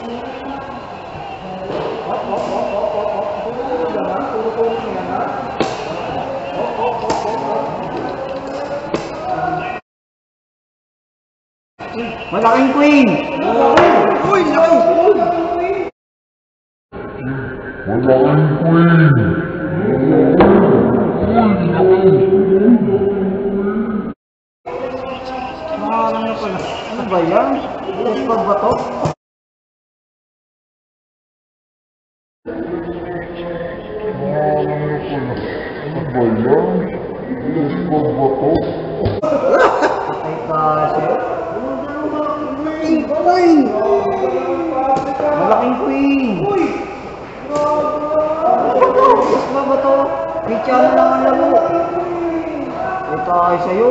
Jangan turun-turun yan, ha? Malaking queen! Uy, laki! Malaking queen! Nakakarang na pala. Ano ba yan? Spag ba to? Ay kasi. Malaking queen! Malaking queen! Uy! Spag ba to? Pitya na lang ang laro. Ay tayo sa'yo.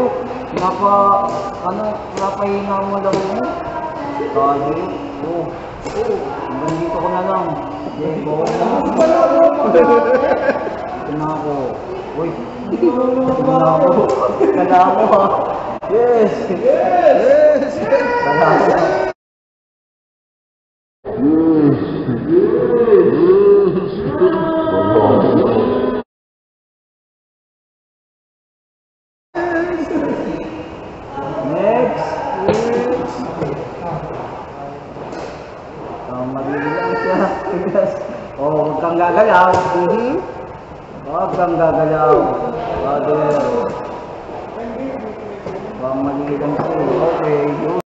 Napahina mo laro mo. Tayo. Oo. Hanggang dito ko na lang. Hindi, go na. Ito na ako. Uy. Ito na ako. Kala mo ha. Yes! Yes! Kala mo. Next! Malilang siya. Oh, huwag kang gagalaw. Huwag kang gagalaw. Father. Malilang siya. Okay,